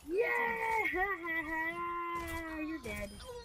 Yeah! You're dead.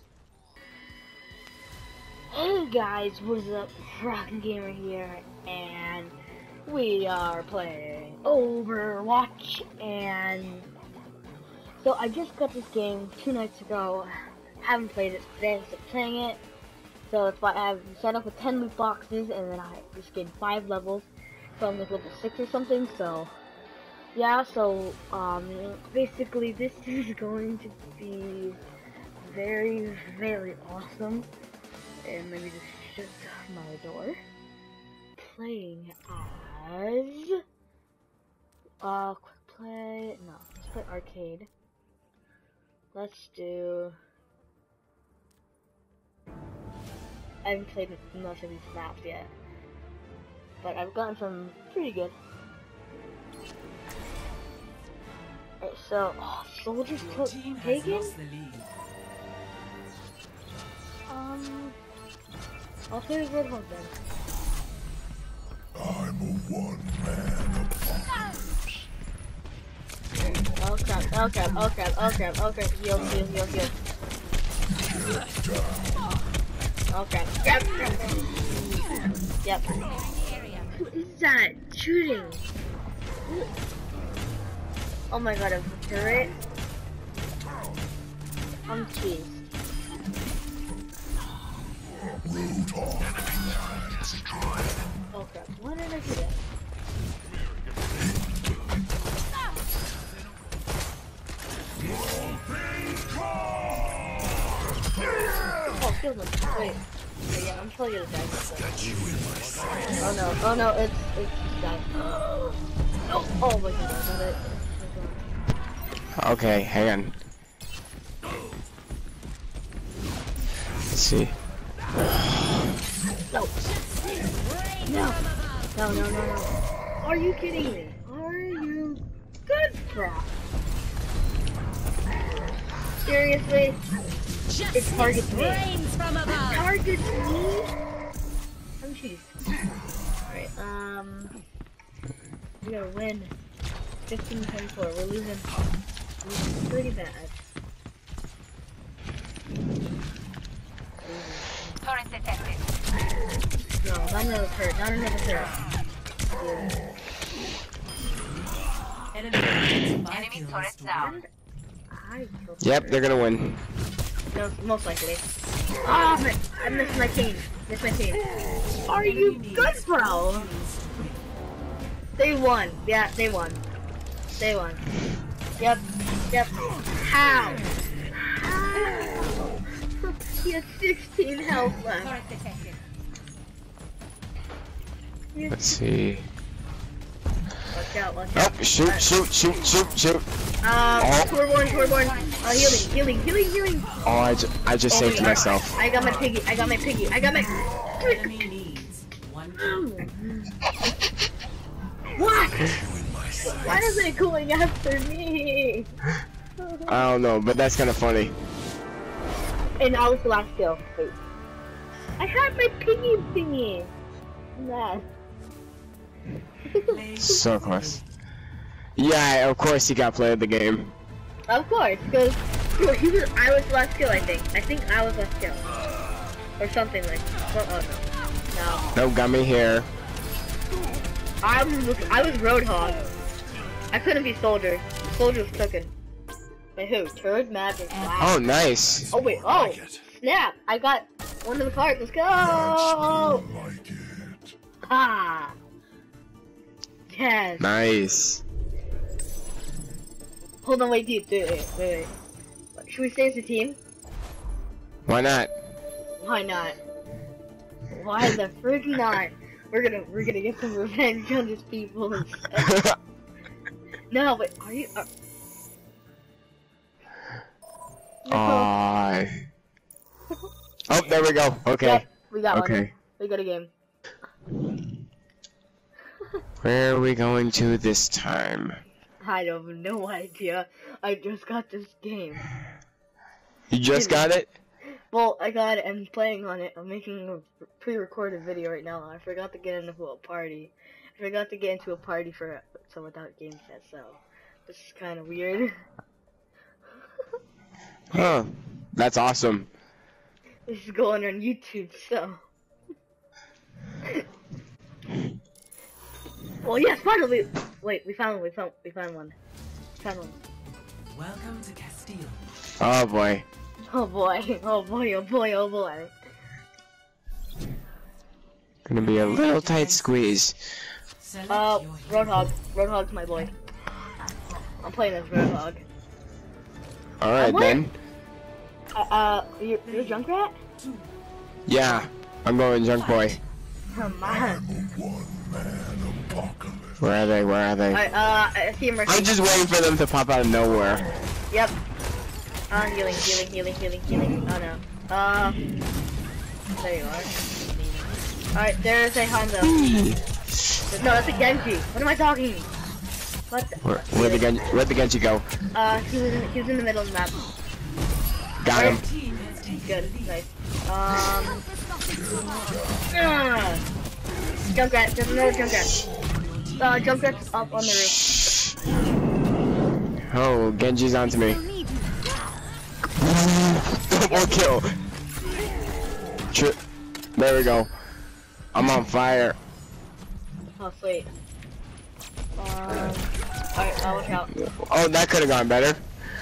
Hey guys, what is up? Rockin' Gamer here, and we are playing Overwatch, and so I just got this game 2 nights ago. Haven't played it today, so playing it. So it's why I've set up with 10 loot boxes, and then I just gained 5 levels. So I'm like level 6 or something, so yeah, so basically this is going to be very, very awesome. And let me just shut my door. Playing as quick play. No, let's play arcade. Let's do. I haven't played most of these maps yet, but I've gotten some pretty good. Alright, so soldiers took Pagan. I'll play the Roadhog then. I'm a one-man apocalypse. Oh crap, oh crap, oh crap, oh crap, oh crap, heal. Get down. Oh crap, Yep. Who is that shooting? Oh my god, a turret? I'm cheesed. Roadhog. Oh crap, why did I do that? Oh, kill them. Wait. Yeah, I'm probably gonna die. Oh no, it's just died. Oh my god, I got it. Okay, hang on. Let's see. No. Are you kidding me? Are you good, bro? Seriously? It targets me. It targets me? I'm cheating. Alright, we gotta win. 15-24, we're losing. We're pretty bad. Torrent detected. No, not another turret, not another turret. Enemy turret down. Yep, they're gonna win. No, most likely. Oh, I missed my team. Are you good, bro? They won. Yeah, they won. Yep. How? He has 16 health left. Turret detected. Let's see. Watch out. Oh, shoot. Tourborn. Healing. Oh, I just saved myself. I got my piggy. Enemy needs one. What? Why is it going after me? I don't know, but that's kind of funny. And I was the last kill. Wait. I had my piggy thingy. Nah. So close. Yeah, of course he got played the game. Of course, because I was last kill. I think I was last kill, or something like. Oh no. Nope, got me here. I was Roadhog. I couldn't be Soldier. Soldier was cooking. Wait, who? Turd Magic. Wow. Oh, nice. Oh wait. Oh snap! I got one of the cards. Let's go! Like it. Ah. Yes. Nice. Hold on, wait. Should we stay as a team? Why not? Why not? Why the frick not? We're gonna get some revenge on these people instead. No, but are you? No. Oh, there we go. Okay. Yep, we got Okay. one. We got a game. Where are we going to this time? I have no idea. I just got this game. You just got it? Well, I got it. I'm playing on it. I'm making a pre-recorded video right now. I forgot to get into a party. For so without game set. So this is kind of weird. Huh. That's awesome. This is going on YouTube, so. Well, yes, finally. Wait, we found one. Found one. Welcome to Castile. Oh boy. Oh boy. Oh boy. Oh boy. Oh boy. Gonna be a little tight squeeze. Select your hero. Roadhog. Roadhog's my boy. I'm playing as Roadhog. Alright What? then. You're Junkrat? Yeah. I'm going junk boy. Come on. One man apocalypse. Where are they? Where are they? Alright, I see him right I'm just waiting for them to pop out of nowhere. Yep. Healing. Oh no. There you are. Alright, there's a Hanzo. No, that's a Genji. What am I talking? What the? Where'd the Genji go? He was in the middle of the map. Got him. Team has taken Good, the lead. nice. Junkrat, there's another Junkrat. Junkrat's up on the roof. Oh, Genji's onto me. Double kill. There we go. I'm on fire. Oh, sweet. Alright, watch out. Oh, that could have gone better.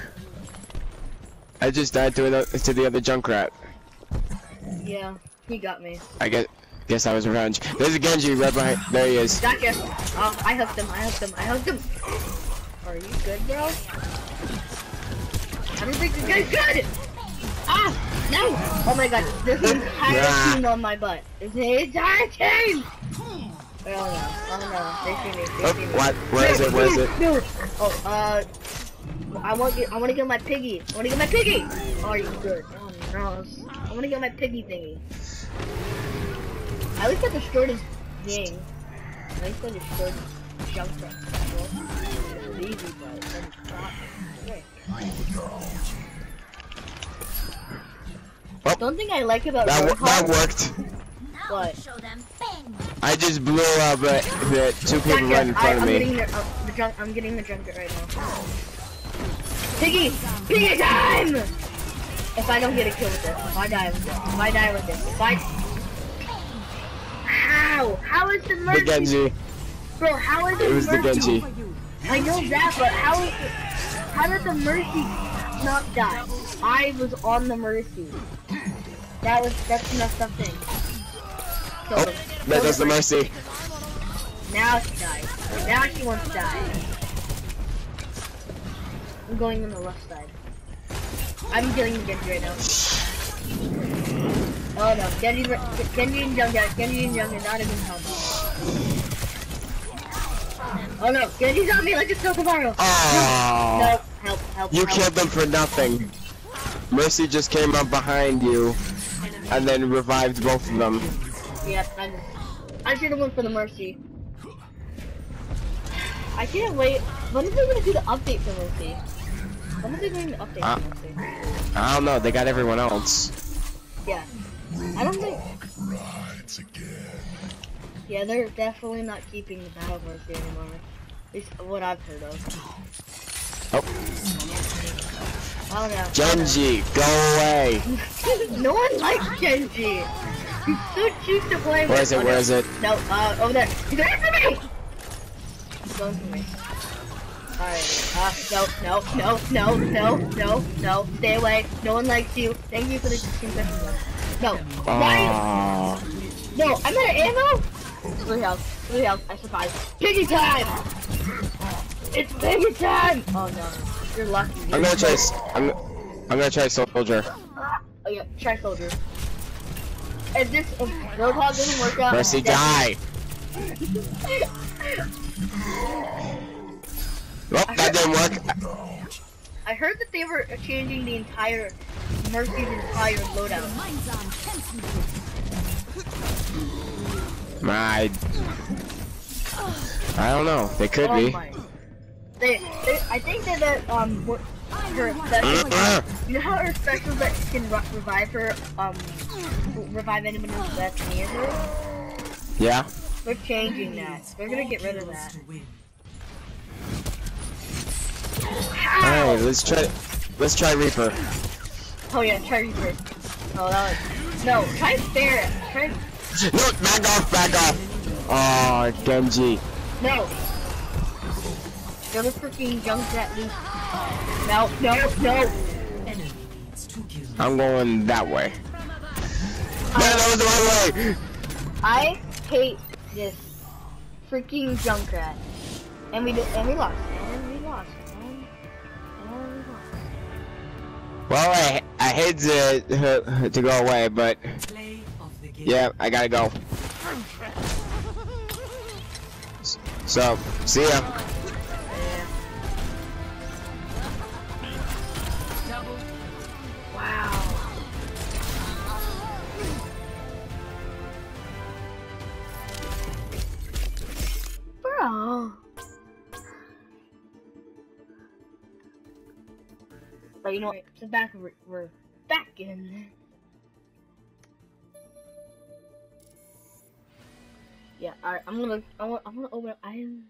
I just died to the other Junkrat. Yeah, he got me. I guess that was revenge. There's a Genji right behind. There he is. Gotcha. I hooked him. Are you good, bro? I don't think this guy's good! Ah! No! Oh my god, there's an entire team on my butt. There's an entire team! Oh no, they see me. What? Where is it? Where is it? No. Oh, I want to get my piggy. Oh, are you good? Oh no. I want to get my piggy thingy. I at least I destroyed his thing. I least I destroyed his Junkrat. It was easy, but then not. Okay. Oh, The only thing I like about that Roadhog. worked. What? I just blew up the two people right in front of me. I'm getting the Junkrat right now. Piggy time! If I don't get a kill with this, if I die with this, How is the mercy? The Genji. Bro, how is it? It was the mercy? Genji. I know that, but how did the mercy not die? I was on the mercy. That's messed up thing. Oh, that does the mercy. Now she dies. Now she wants to die. I'm going on the left side. I'm killing the Genji right now. Oh no, Genji and Junkrat, not even helping. Oh no, Genji's on me like a Sokobaro! Oh, No, help. you killed them for nothing. Mercy just came up behind you and then revived both of them. Yep, I should have went for the Mercy. I can't wait. When are they gonna do the update for Mercy? When are they doing the update for Mercy? I don't know, they got everyone else. Yeah. I don't think. Rides again. Yeah, they're definitely not keeping the Battle Mercy anymore. At least what I've heard of. Oh, I don't know. Genji, go away. No one likes Genji. He's so cheap to play with. Where is it? Where is it? No, over there. He's going for me! He's going for me. Alright, no. Stay away. No one likes you. Thank you for the concession. No. Why? No, I'm out of ammo? 3 health. I survived. Piggy time! It's piggy time! Oh no. You're lucky. I'm gonna try Soldier. Oh yeah, try Soldier. If Roadhog doesn't work out... Mercy, die! Well, that didn't work. I heard that they were changing the entire Mercy's entire loadout. I don't know. They could be. I think that her special, you know how her special that can revive her, revive anyone that's near her? Yeah. They're changing that. They're gonna get rid of that. Alright, let's try Reaper. Oh yeah, try Reaper. Oh, that was... No, try Ferret. Try... No, back off, back off. Oh, Genji. No. Go to freaking Junkrat, dude. No, no, no. Enemy needs 2 kills. I'm going that way. No, that was the wrong way. I hate this freaking Junkrat. And we lost. And we lost. Well, I hate to go away, but Play of the game. yeah, I gotta go. So, see ya. Wow. Bro. But you know what? So we're back in. Yeah, alright, I want to open up.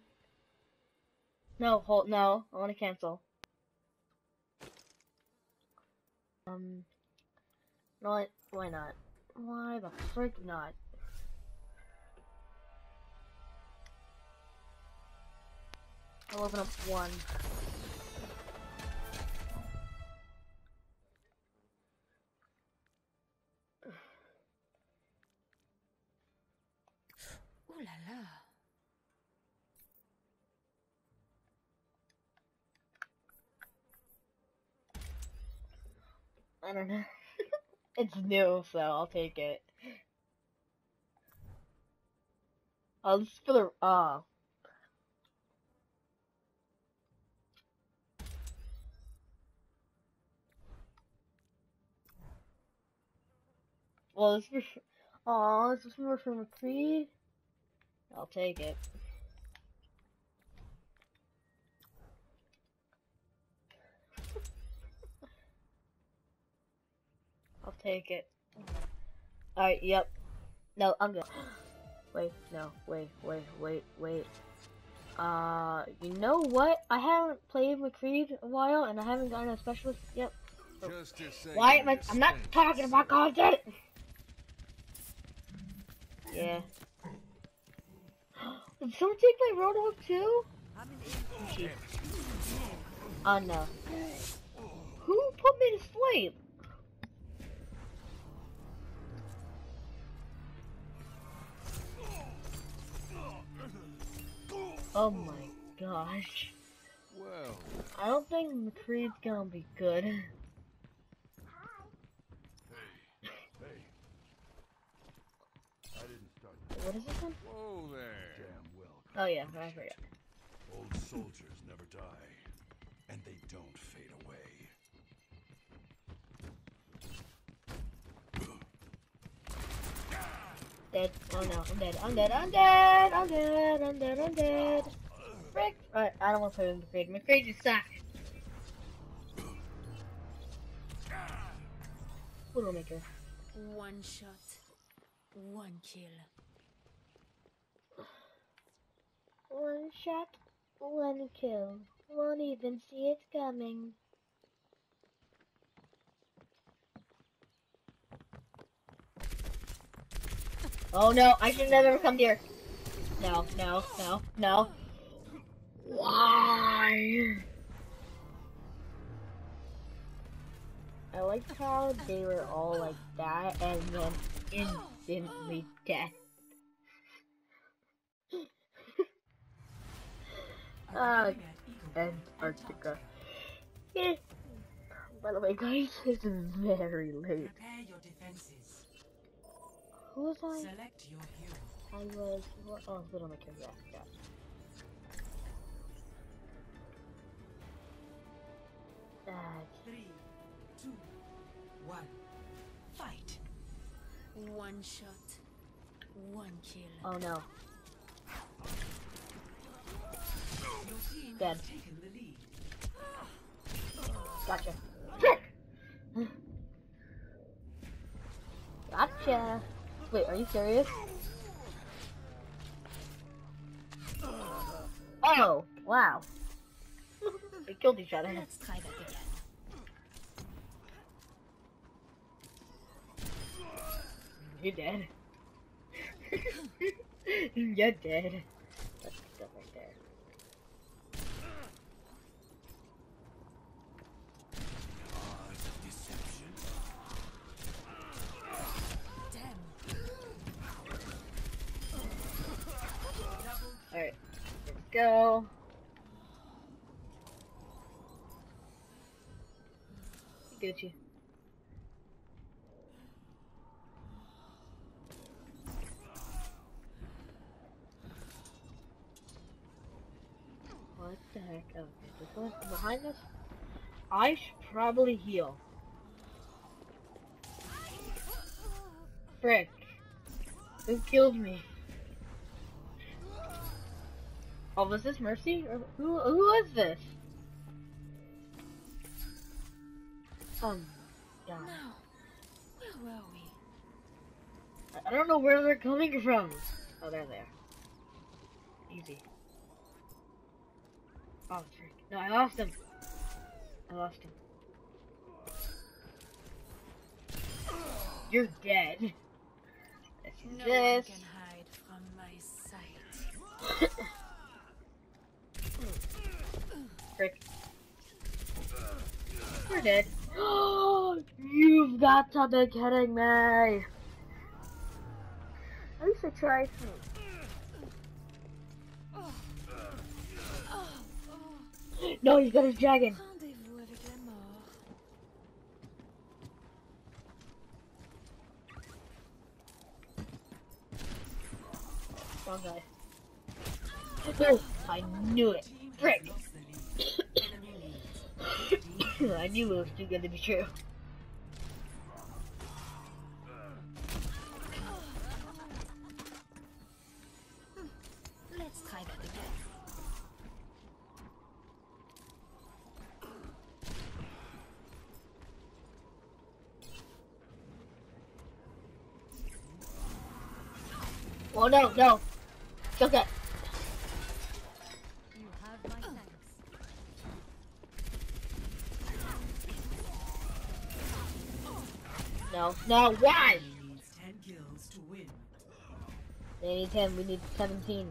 No, I want to cancel. No, why not? Why the frick not? I'll open up one. Ooh la la. I don't know. It's new, so I'll take it. Oh, this is for the well, this is for, this is more from McCree. I'll take it. I'll take it. Alright, yep. No, I'm good. Wait, no, wait. You know what? I haven't played McCree in a while, and I haven't gotten a specialist yet. So why am I'm not talking about content! Yeah. Did someone take my Roadhog too? Oh no. Who put me to sleep? Oh my gosh. Well, I don't think McCree's gonna be good. hey. I didn't start this. What is this one? Whoa there. Damn well. Oh yeah, I forgot. Old soldiers never die, and they don't fade away. Dead. Oh no, I'm dead. I'm dead. Frick. Alright, I don't want to play with McCree. McCree just sucks. Widowmaker. One shot, one kill. One shot, one kill. Won't even see it coming. Oh no, I should never come here. No. Why? I liked how they were all like that and then instantly dead. Antarctica. By the way, guys, it's very late. Prepare your defenses. Who was I? Select your hero. I was. Oh, Widowmaker. Yeah. 3, 2, 1. Fight. One shot, one kill. Oh no. Your team Dead. has taken the lead. Gotcha. Frick! Gotcha. Wait, are you serious? Oh, wow. We killed each other. Let's try that again. You're dead. You're dead. That's stuff right there. Deception. Damn. Alright, let's go. Gucci. What the heck? Oh, is this one behind us? I should probably heal. Frick. Who killed me? Oh, was this Mercy? Or who was this? God. Now, where were we? I don't know where they're coming from. Oh, they're there. Easy. Oh, frick. No, I lost him. I lost him. You're dead. Let's use No one this. can hide from my sight. Frick. You're dead. You've got to be kidding me. At least I tried. No, he's got his dragon. Rendez-vous avec la mort. Wrong guy. Oh, I knew it. Team has Frick. lost the lead. Enemy leads. I knew it was too good to be true. Let's try that again. Oh no, no. Kill that. You have my thanks. No, no, why? Enemy needs 10 kills to win. They need 10, we need 17.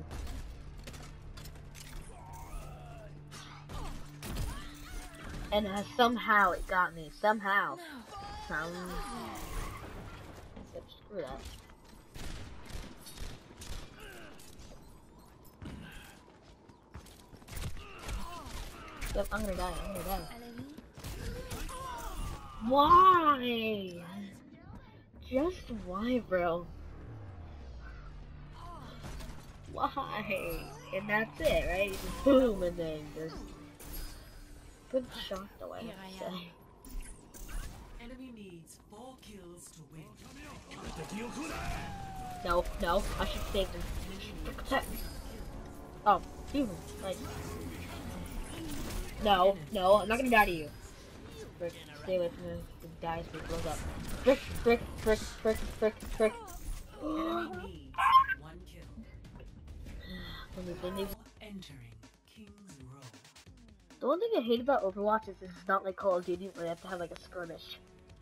And somehow it got me. Somehow. Sounds. Screw that. Yep, I'm gonna die. I'm gonna die. Allez-y. Why? Just why, bro? Why? And that's it, right? Just boom, and then just good shot the way Here I I am. say. Enemy needs 4 kills to win. No, no, I should save them. Protect me. Oh, phew, nice. No, no, I'm not gonna die to you. Frick, stay away from me. The dice will blow up. Frick, frick, frick, frick, frick, frick. Enemy needs 1 kill. Entering King's Row. The one thing I hate about Overwatch is it's not like Call of Duty where you have to have like a skirmish.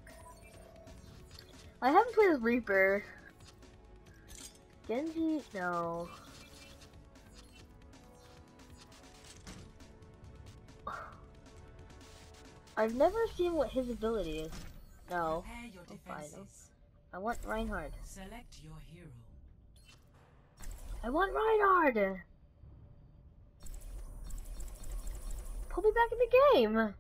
I haven't played as Reaper. Genji, no. I've never seen what his ability is. No. Prepare your I'm fine. defenses. I want Reinhardt. Select your hero. I want Reinhardt! Put me back in the game!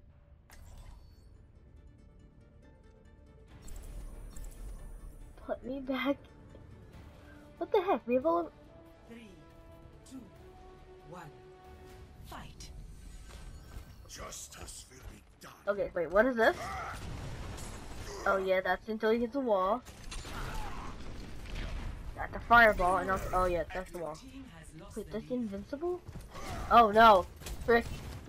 Put me back. What the heck? We have all. 3, 2, 1. Fight. Justice will be done. Okay, wait, what is this? Oh yeah, that's until he hits a wall. That's a fireball, and also, oh yeah, that's the wall. Team has lost Wait, the that's lead. invincible? Oh no, frick.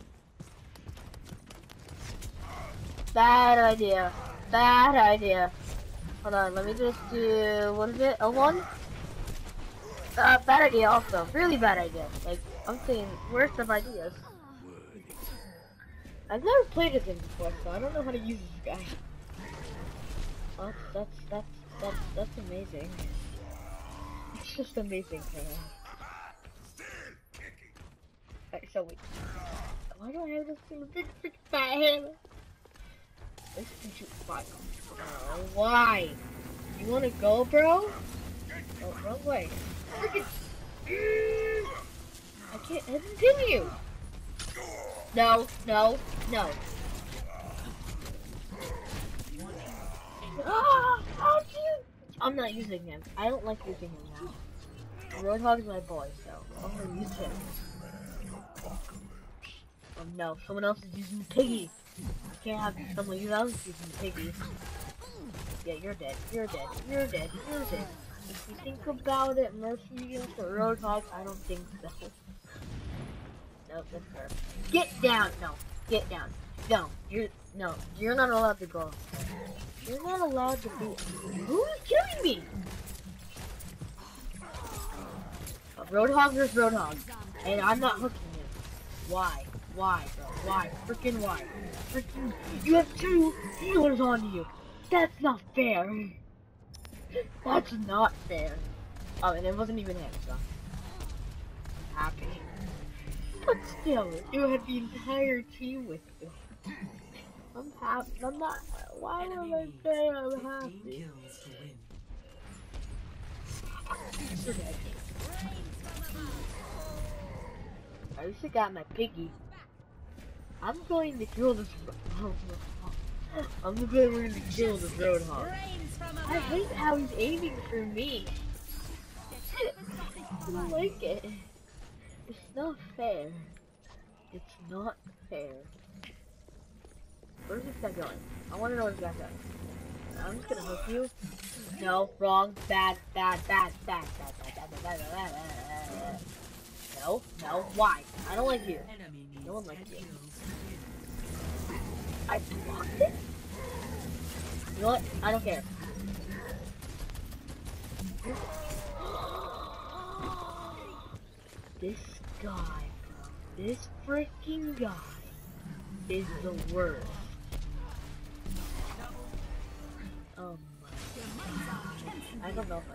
Bad idea. Bad idea. Hold on, let me just do, what is it, L1? Bad idea also, really bad idea. Like, I'm saying worst of ideas. I've never played as him before, so I don't know how to use this guy. That's amazing. It's just amazing. Alright, so wait. Why do I have this little big fat hammer? This can shoot fire. Why? You wanna go, bro? Oh, wrong way. Freaking. I can't continue. No. How do you? I'm not using him. I don't like using him now. Roadhog's my boy, so I'm gonna use him. Oh no, someone else is using the piggy. I can't have someone else using the piggy. Yeah, you're dead. You're dead. If you think about it, Mercy against the Roadhog, I don't think so. Nope, that's her. Get down! No, get down. No, you're not allowed to go. You're not allowed to be. Who's killing me? Roadhog versus Roadhog, and I'm not hooking him. Why? Why, bro? Why? Freaking why? Freaking, you have 2 healers on you. That's not fair. That's not fair. Oh, and it wasn't even him, so I'm happy. But still, you had the entire team with you. I'm happy. I'm not. Why would I say I'm happy? You're dead. I just got my piggy. I'm going to kill this. I'm going to kill this Roadhog. I hate how he's aiming for me. I don't like it. It's not fair. It's not fair. Where's this guy going? I want to know where this guy's going. I'm just gonna hook you. No, wrong, bad. No, why? I don't like you. No one likes you. I blocked it? You know what? I don't care. This guy, this freaking guy is the worst. Oh my god. I don't know if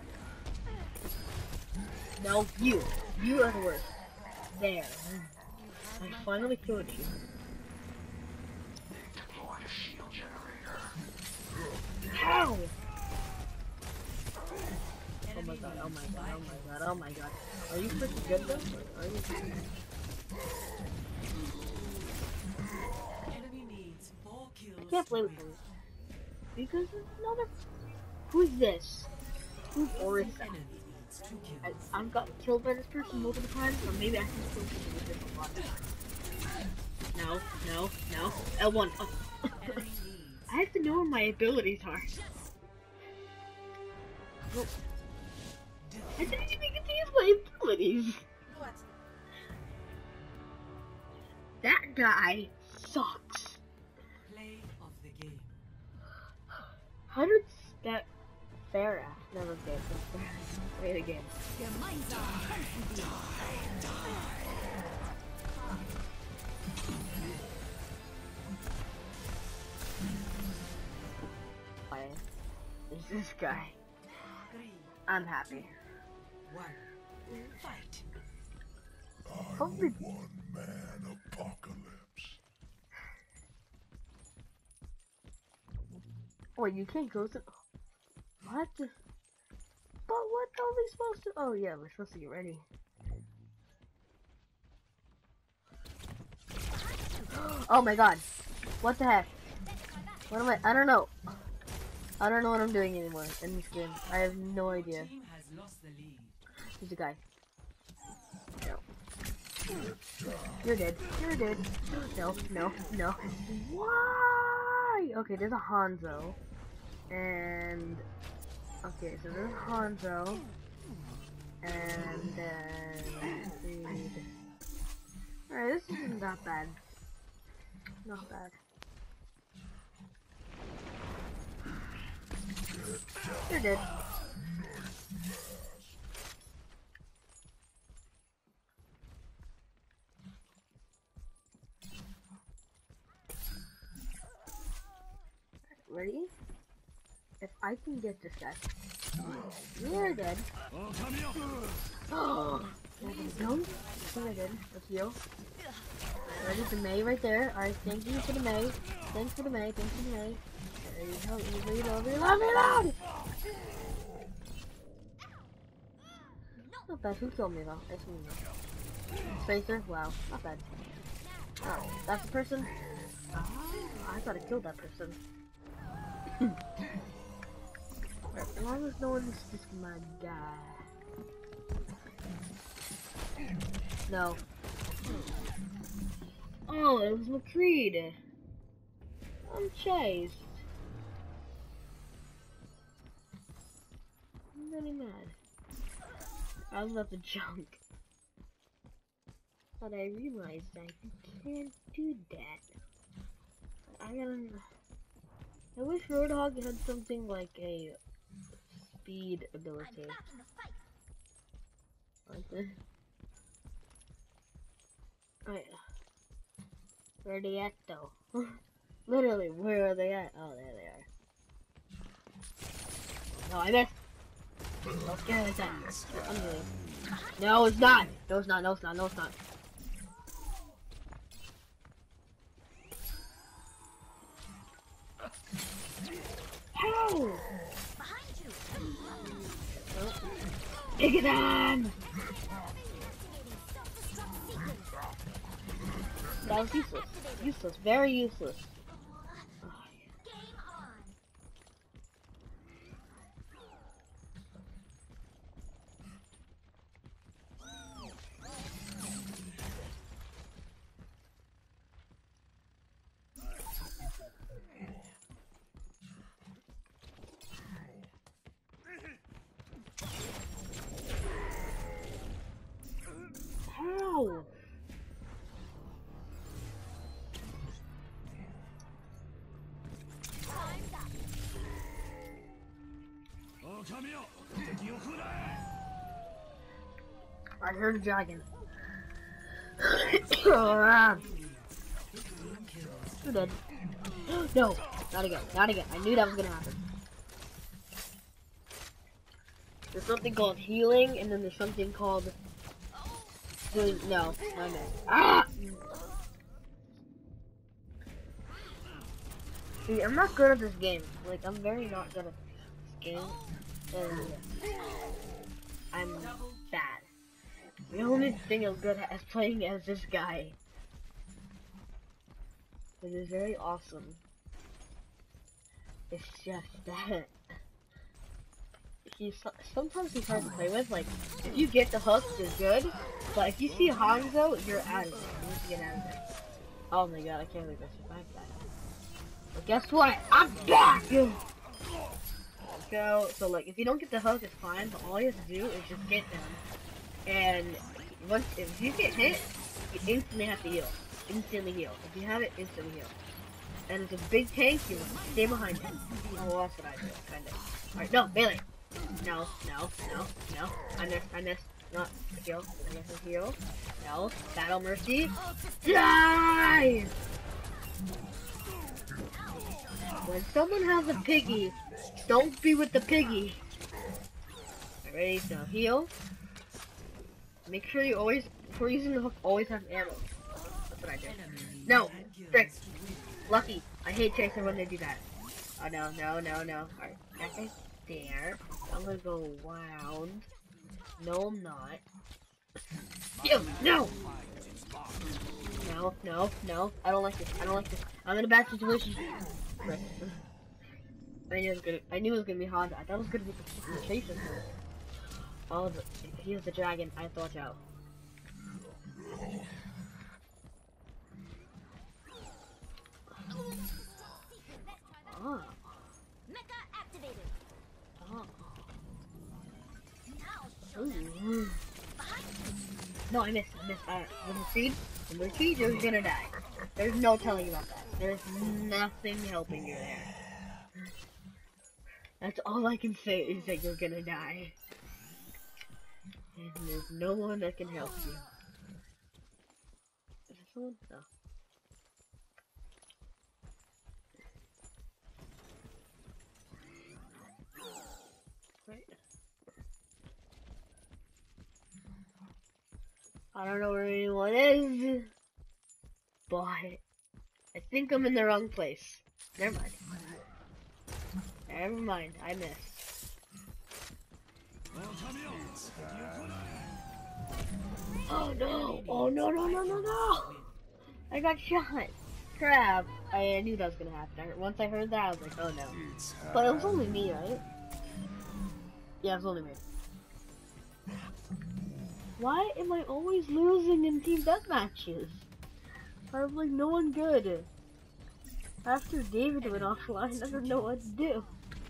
I... No, you are the worst. There. I finally killed you. How? Oh my god. Are you freaking good though? Are you I can't play with him. Because there's another... Who's this? Who's Orisa? I've gotten killed by this person multiple times, so maybe I can still kill with this a lot. No. L1. Oh. I have to know where my abilities are. Oh. I didn't even get to use my abilities. That guy sucks. Play of the game. How did that Farah never get play the game? Your minds are Why is this guy? 3, I'm happy. 1. Fight. Probably One-man apocalypse. Wait, you can't go to... What the... But what are we supposed to... Oh yeah, we're supposed to get ready. Oh my god. What the heck? What am I don't know. I don't know what I'm doing anymore in this game. I have no idea. Team has lost the lead. Who's the guy? No. You're dead. No. Why? Okay, there's a Hanzo. And... Okay, so there's Hanzo. And then... Alright, this isn't that bad. Not bad. You're dead. Ready? If I can get this guy. You're dead. Oh, don't. You're dead. Let's heal. Ready for May right there. Alright, thank you for the May. Thanks for the May. Thanks for the May. There you go. Reload, reload, reload! Not bad. Who killed me though? It's me. Spacer? Wow. Not bad. Oh, that's the person? Oh, I thought I killed that person. As long as no one's just my guy. No. Oh, it was McCreed. I'm chased. I'm really mad. I was about to jump. But I realized that you can't do that. I wish Roadhog had something like a speed ability. Like this. Alright. Where are they at though? Literally, where are they at? Oh, there they are. No, I missed! Don't get it that. I'm doing. No, it's not! No, it's not, no, it's not, no, it's not. How? Oh. Take it on! That was useless. Useless. Very useless. Oh, how? I heard a dragon. You're dead. No, not again, not again. I knew that was gonna happen. There's something called healing, and then there's something called doing. No, not that. Ah! See, I'm not good at this game. Like, I'm very not good at this game. And I'm bad. The only thing I'm good at is playing as this guy. It is very awesome. It's just that sometimes he's hard to play with. Like, if you get the hook, you're good. But if you see Hanzo, you're out of it. You need to get out of there. Oh my god, I can't believe I survived that. But guess what? I'm back! So like, if you don't get the hook, it's fine. But all you have to do is just get them. And once, if you get hit, you instantly have to heal. Instantly heal. If you have it, instantly heal. And it's a big tank, you stay behind him. Oh, well, that's what I do, kinda. Alright, no, melee. No. I missed. Not heal. I missed a heal. No. Battle Mercy. Die! When someone has a piggy, don't be with the piggy. Ready to heal. Make sure you always, before using the hook, always have ammo. That's what I did. No! Frick! Lucky! I hate chasing when they do that. Oh no. Alright, that guy's there. I'm gonna go around. No, I'm not. Ew, no! No. I don't like this. I'm in a bad situation. Right. I knew it was gonna be Honda. I thought it was gonna be the chaser. Oh, he was the dragon. I have to watch out. Oh. Mecha activated. Oh. Ooh. No, I missed. When the seed, you're gonna die. There's no telling about that. There's nothing helping you there. That's all I can say is that you're gonna die. And there's no one that can help you. Is there someone? No. I don't know where anyone is, but I think I'm in the wrong place. Never mind. Never mind, I missed. Oh no! Oh no no no no no! I got shot! Crap! I knew that was gonna happen. Once I heard that, I was like, oh no. But it was only me, right? Yeah, it was only me. Why am I always losing in team deathmatches? I'm like no one good. After David went offline, I don't know what to do.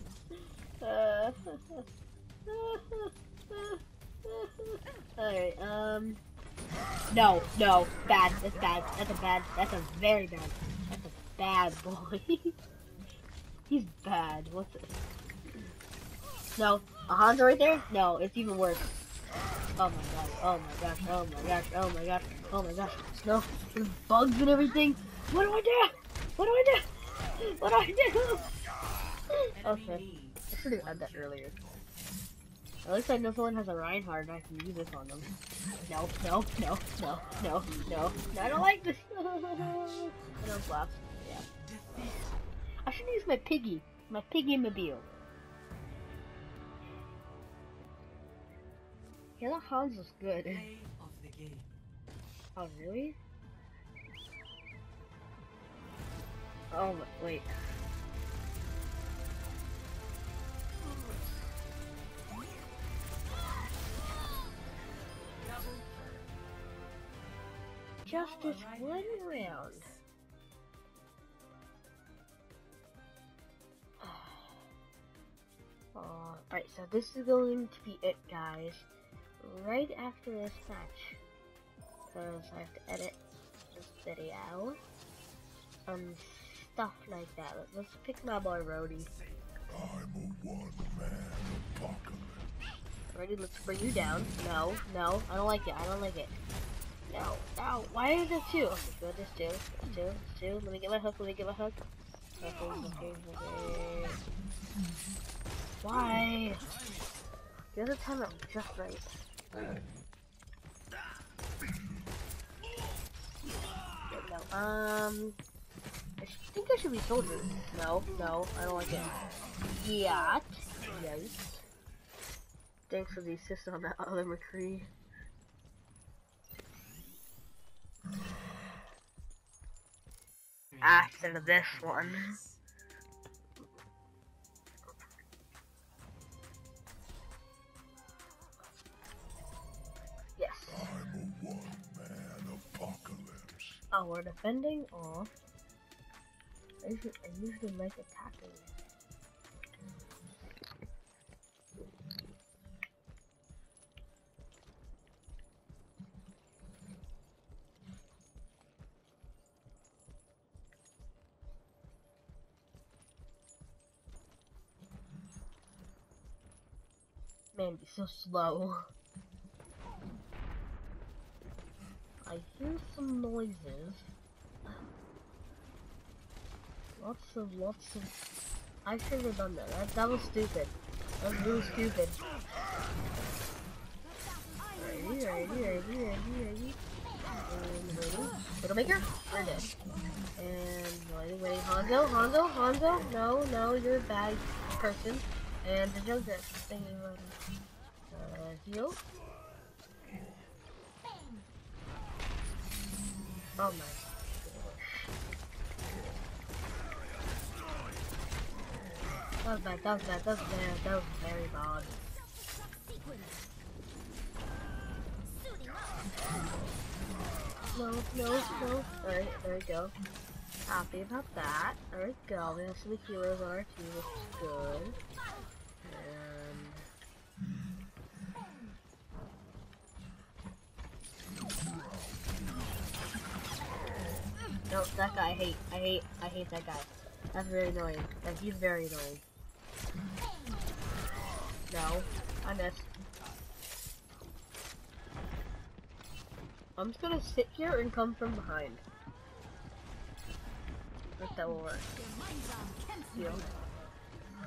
Alright, no, bad, that's bad, that's a very bad, that's a bad boy. He's bad, what's it? No, a Hanzo right there? No, it's even worse. Oh my god, oh my gosh, oh my gosh, oh my gosh, oh my gosh, no, there's bugs and everything. What do I do? What do I do? What do I do? Okay, I should have had that earlier. At least I know someone has a Reinhardt and I can use this on them. No, no, no, no, no, no. I don't like this. I don't blast. Yeah. I should use my piggy mobile. Yeah, that Hans was good. Play of the game. Oh, really? Oh, wait. Just this one round. Alright, so this is going to be it, guys. Right after this match. Because I have to edit this video. Stuff like that. Let's pick my boy Rody. I'm a one-man apocalypse. Rody, let's bring you down. No, no, I don't like it. I don't like it. No, no, why is there two? Okay, good, there's two. There's two. Let me get my hook, Okay. Why? The other time it was just right. No, I think I should be soldier. No, I don't like it. Yeah. Yes. Thanks for the assist on that other McCree. After this one. Yes. I'm a one-man apocalypse. Oh, we're defending? Aw. I usually like attacking. Man, be so slow. I hear some noises. Lots of. I should have done that. That was stupid. That was really stupid. Ready. Widowmaker? We're dead. And waiting. Hanzo. No, you're a bad person. And the Junkrat thingy heal. Oh my gosh. That was bad. That was very bad. No. Alright, there we go. Happy about that. There we go. We have some healers on our team, which is good. No, that guy I hate that guy. That's very annoying. He's very annoying. No, I missed. I'm just gonna sit here and come from behind. If that will work. Heal.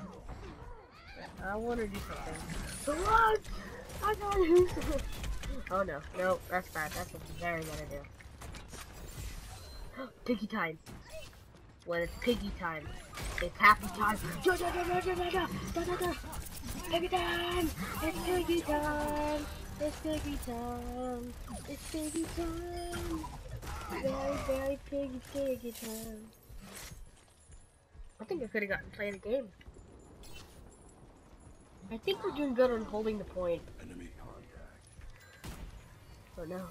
I want to do something. But what? I gotta do something. Oh no, no, that's bad. That's a very bad idea. Piggy time. When it's piggy time, it's happy time. Da, da, da, da, da, da, da, da, da, da. Piggy time! It's piggy time! It's piggy time! It's piggy time! Very, very piggy time. I think I could have gotten playing the game. I think we're doing good on holding the point. Enemy contact. Oh no.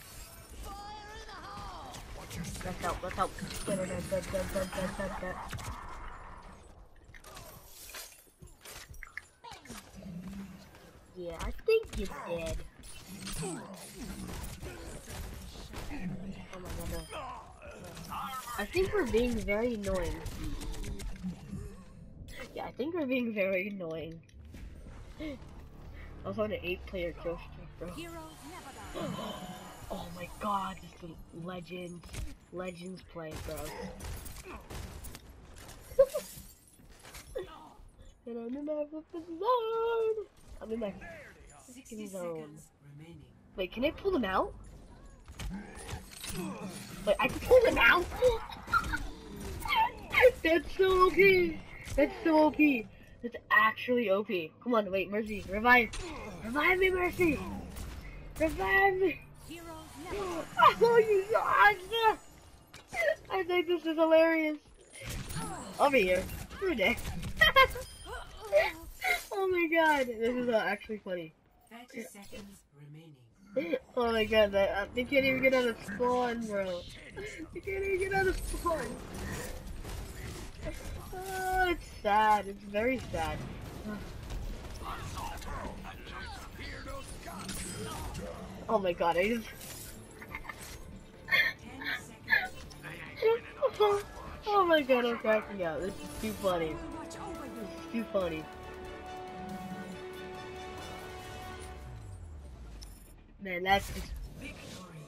Let's help, let's help. Da, da, da, da, da, da, da, da. Yeah, I think you're dead. Oh my god. I think we're being very annoying. Yeah, I think we're being very annoying. I was on an 8-player kill streak, bro. Heroes never die. Oh my god, this is Legends play, bro. And I'm in my flippin' zone! I'm in my 60 freaking zone. seconds remaining. Wait, can I pull them out? Wait, I can pull them out? That's so OP! That's so OP! That's actually OP. Come on, wait, Mercy, revive! Revive me, Mercy! Revive me! Heroes never die. Oh, you god! I think this is hilarious. I'll be here. You're dead. Oh my god, this is actually funny. 30 seconds remaining. Oh my god, they can't even get out of spawn, bro. They can't even get out of spawn. Oh, it's sad. It's very sad. Oh my god, I just... 10 seconds. Oh my god, I'm cracking out. This is too funny. Watch over you. This is too funny. Man, that's just... Victory.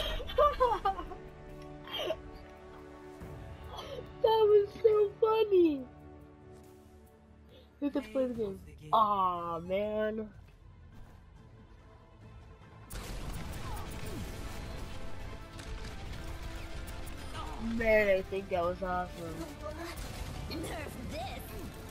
That was so funny. We could play the game. Aw, man. Man, I think that was awesome. Nerf this.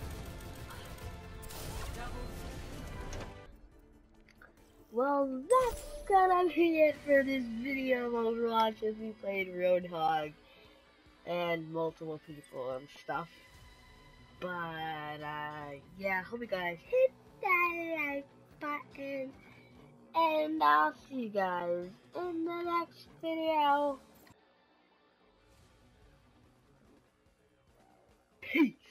Well, that's gonna be it for this video of Overwatch as we played Roadhog and multiple people and stuff. But, yeah, hope you guys hit that like button, and I'll see you guys in the next video. Peace!